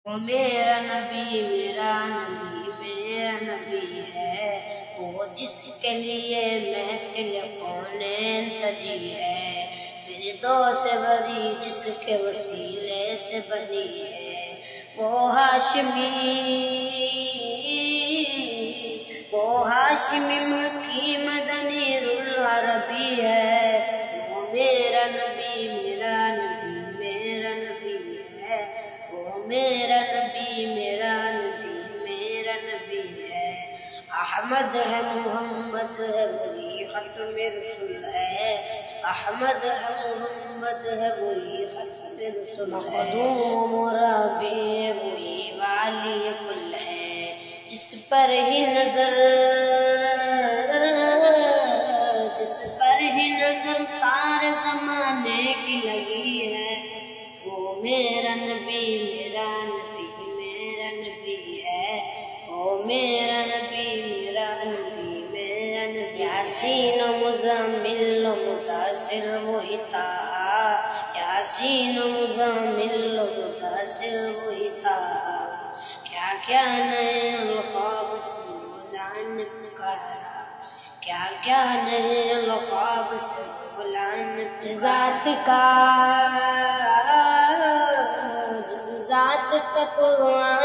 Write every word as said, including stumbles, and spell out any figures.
وہ میرا نبی میرا نبی میرا نبی ہے، وہ جس کے لیے محفل کونین سجی ہے، فردوس سے بری جس کے وسیلے سے بنی ہے، وہ ہاشمی وہ ہاشمی مکی مدنی العربی ہے، وہ میرا نبی میرا نبی میرا نبی ہے، وہ میرا نبی میرا نبی میرا نبی ہے، احمد ہے محمد ہے وہی ختم رسول ہے، احمد ہے محمد ہے وہی ختم رسول ہے، مخدوم مرابی ہے وہی والی کل ہے، جس پر ہی نظر جس پر ہی نظر سارے زمانے کی لگی ہے، وہ میرا نبی میرا نبی میرا نبی ہے، وہ میرا نبی میرا نبی میرا نبی، یاسین و مزمل و متاثر وہی طٰہٰ، یاسین و مزمل و متاثر وہی طٰہٰ، کیا کیا نئے القاب سے ملعنت کرا، کیا کیا نئے القاب سے ملعنت ذات کا، جس ذات کا قرآن